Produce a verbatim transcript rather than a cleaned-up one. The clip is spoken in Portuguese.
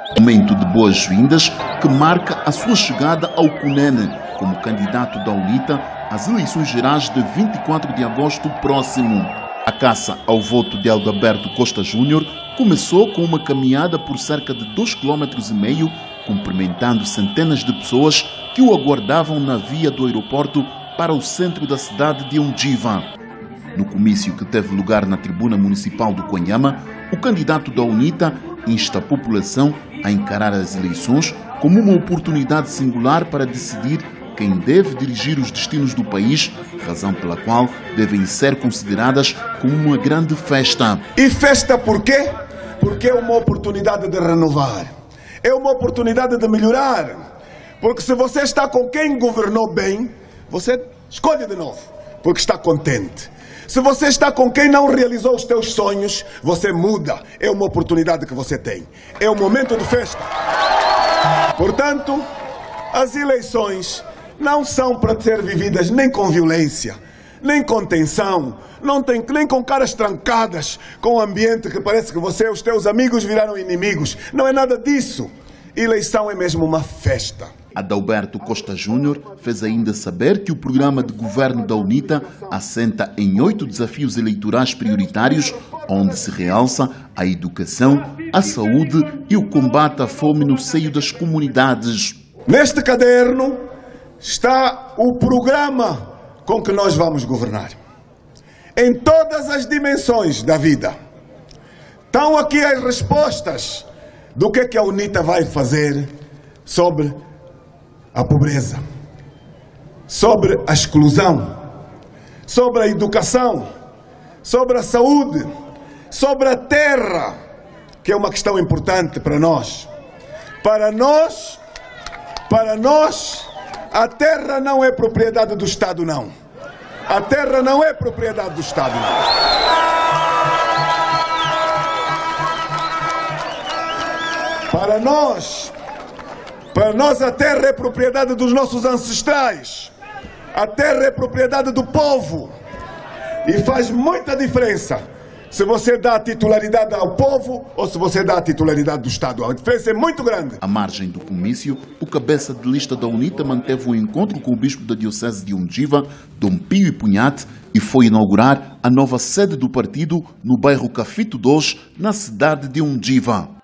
Momento de boas-vindas que marca a sua chegada ao Cunene como candidato da UNITA às eleições gerais de vinte e quatro de agosto próximo. A caça ao voto de Aldaberto Costa Júnior começou com uma caminhada por cerca de dois quilômetros e meio, cumprimentando centenas de pessoas que o aguardavam na via do aeroporto para o centro da cidade de Undiva. No comício que teve lugar na tribuna municipal do Quanhama, o candidato da UNITA insta a população a encarar as eleições como uma oportunidade singular para decidir quem deve dirigir os destinos do país, razão pela qual devem ser consideradas como uma grande festa. E festa por quê? Porque é uma oportunidade de renovar, é uma oportunidade de melhorar. Porque se você está com quem governou bem, você escolhe de novo, porque está contente. Se você está com quem não realizou os teus sonhos, você muda. É uma oportunidade que você tem. É um momento de festa. Portanto, as eleições não são para ser vividas nem com violência, nem com tensão, não tem, nem com caras trancadas, com um ambiente que parece que você e os teus amigos viraram inimigos. Não é nada disso. Eleição é mesmo uma festa. Adalberto Costa Júnior fez ainda saber que o programa de governo da UNITA assenta em oito desafios eleitorais prioritários, onde se realça a educação, a saúde e o combate à fome no seio das comunidades. Neste caderno está o programa com que nós vamos governar. Em todas as dimensões da vida. Estão aqui as respostas do que é que a UNITA vai fazer sobre a pobreza, sobre a exclusão, sobre a educação, sobre a saúde, sobre a terra, que é uma questão importante para nós. Para nós, para nós, a terra não é propriedade do Estado, não. A terra não é propriedade do Estado, não. Para nós, para nós a terra é propriedade dos nossos ancestrais. A terra é propriedade do povo. E faz muita diferença se você dá a titularidade ao povo ou se você dá a titularidade do Estado. A diferença é muito grande. À margem do comício, o cabeça de lista da UNITA manteve um encontro com o bispo da diocese de Undiva, Dom Pio e Punhate, e foi inaugurar a nova sede do partido no bairro Cafito dois, na cidade de Undiva.